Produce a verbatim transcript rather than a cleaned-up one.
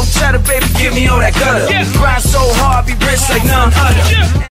no cheddar, baby, give me all that gutter. Grind so hard, be rich like none other.